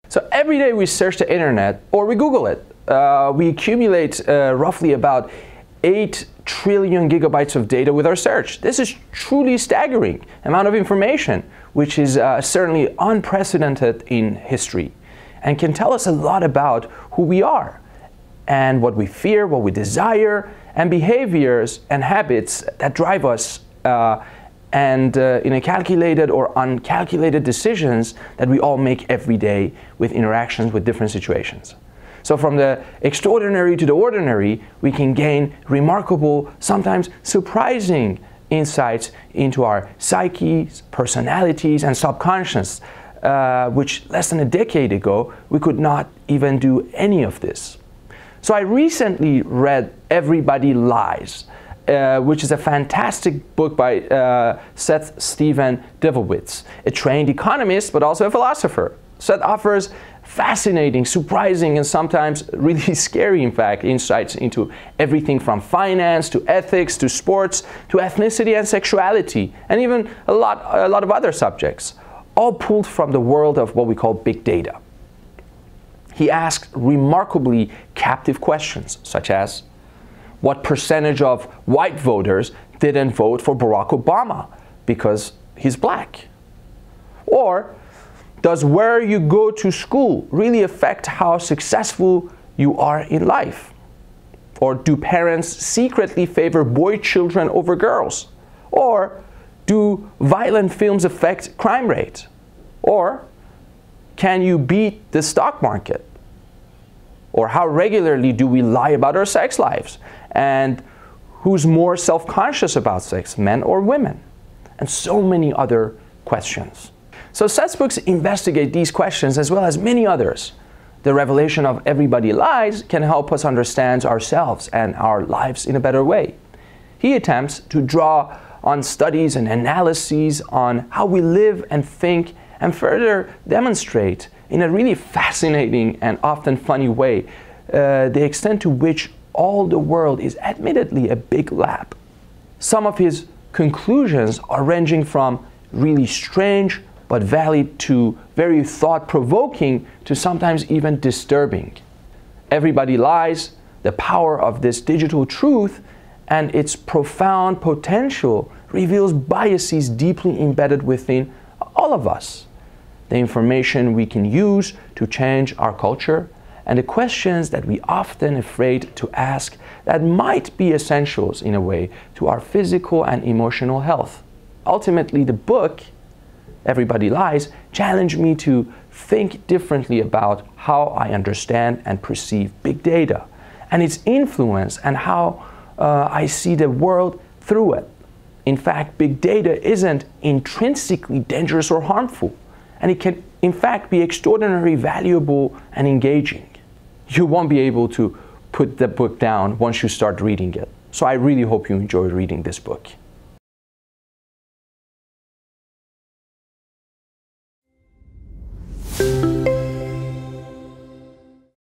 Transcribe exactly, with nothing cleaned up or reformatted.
So every day we search the internet or we Google it. Uh, we accumulate uh, roughly about eight trillion gigabytes of data with our search. This is truly staggering amount of information, which is uh, certainly unprecedented in history and can tell us a lot about who we are and what we fear, what we desire, and behaviors and habits that drive us uh, and uh, in a calculated or uncalculated decisions that we all make every day with interactions with different situations. So from the extraordinary to the ordinary, we can gain remarkable, sometimes surprising insights into our psyches, personalities, and subconscious, uh, which less than a decade ago, we could not even do any of this. So I recently read Everybody Lies, Uh, which is a fantastic book by uh, Seth Steven Divowitz, a trained economist but also a philosopher. Seth offers fascinating, surprising, and sometimes really scary, in fact, insights into everything from finance to ethics to sports to ethnicity and sexuality, and even a lot, a lot of other subjects, all pulled from the world of what we call big data. He asked remarkably captive questions, such as, what percentage of white voters didn't vote for Barack Obama because he's black? Or does where you go to school really affect how successful you are in life? Or do parents secretly favor boy children over girls? Or do violent films affect crime rate? Or can you beat the stock market? Or how regularly do we lie about our sex lives? And who's more self-conscious about sex, men or women? And so many other questions. So Seth's books investigate these questions as well as many others. The revelation of Everybody Lies can help us understand ourselves and our lives in a better way. He attempts to draw on studies and analyses on how we live and think and further demonstrate in a really fascinating and often funny way uh, the extent to which all the world is admittedly a big lab. Some of his conclusions are ranging from really strange but valid to very thought-provoking to sometimes even disturbing. Everybody Lies, the power of this digital truth and its profound potential reveals biases deeply embedded within all of us, the information we can use to change our culture, and the questions that we often afraid to ask that might be essentials in a way to our physical and emotional health. Ultimately, the book, Everybody Lies, challenged me to think differently about how I understand and perceive big data and its influence and how uh, I see the world through it. In fact, big data isn't intrinsically dangerous or harmful, and it can in fact be extraordinarily valuable and engaging. You won't be able to put the book down once you start reading it. So I really hope you enjoy reading this book.